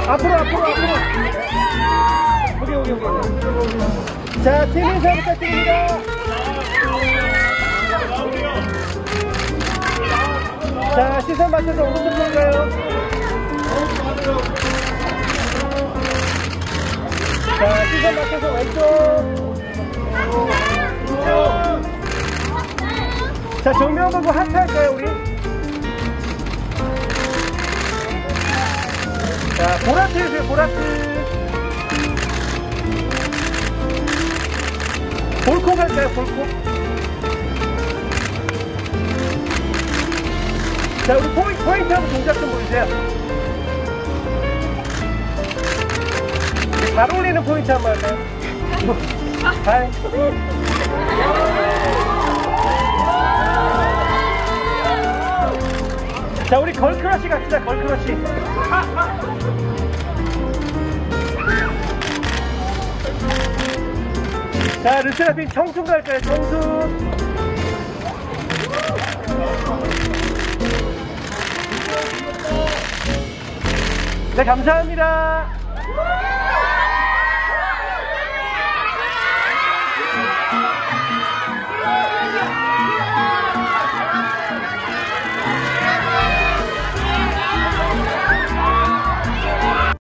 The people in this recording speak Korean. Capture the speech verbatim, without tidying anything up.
앞으로 앞으로 앞으로. 여기 여기 여기. 자, 팀 인사 부탁드립니다. 자, 시선 맞춰서 오른쪽으로 가요. 자, 시선 맞춰서 왼쪽. 자, 정면 보고 하트 할까요, 우리? 자, 보라트 해주세요, 보라트. 볼콕 할까요, 볼콕? 자, 우리 포인트, 포인트 한번 동작 좀 보여주세요. 잘 어울리는 포인트 한번 할까요? 하이. 자, 우리 걸크러쉬 갑시다, 걸크러쉬. 자, 르세라핌 청순 갈까요, 청순. 네, 감사합니다.